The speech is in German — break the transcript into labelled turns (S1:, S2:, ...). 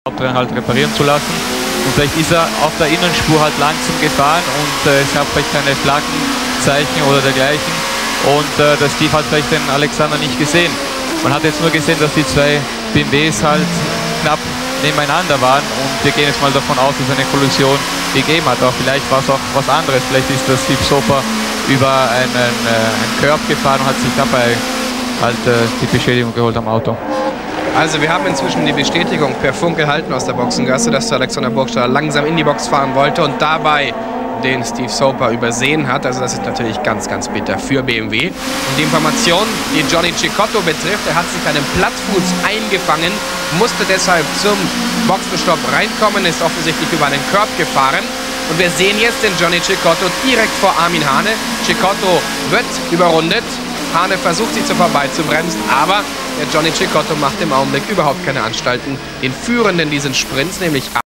S1: Hauptrennen halt reparieren zu lassen. Und vielleicht ist er auf der Innenspur halt langsam gefahren und es gab vielleicht keine Flaggenzeichen oder dergleichen. Und der Steve hat vielleicht den Alexander nicht gesehen. Man hat jetzt nur gesehen, dass die zwei BMWs halt knapp nebeneinander waren und wir gehen jetzt mal davon aus, dass es eine Kollision gegeben hat. Aber vielleicht war es auch was anderes. Vielleicht ist der Steve Soper über einen Curb gefahren und hat sich dabei halt die Beschädigung geholt am Auto.
S2: Also wir haben inzwischen die Bestätigung per Funk erhalten aus der Boxengasse, dass der Alexander Burgstaller langsam in die Box fahren wollte und dabei den Steve Soper übersehen hat. Also das ist natürlich ganz, ganz bitter für BMW. Und die Information, die Johnny Cecotto betrifft, er hat sich einen Plattfuß eingefangen, musste deshalb zum Boxenstopp reinkommen, ist offensichtlich über einen Curb gefahren. Und wir sehen jetzt den Johnny Cecotto direkt vor Armin Hane. Cecotto wird überrundet. Hane versucht, sich vorbeizubremsen, aber der Johnny Cecotto macht im Augenblick überhaupt keine Anstalten, den Führenden dieses Sprints, nämlich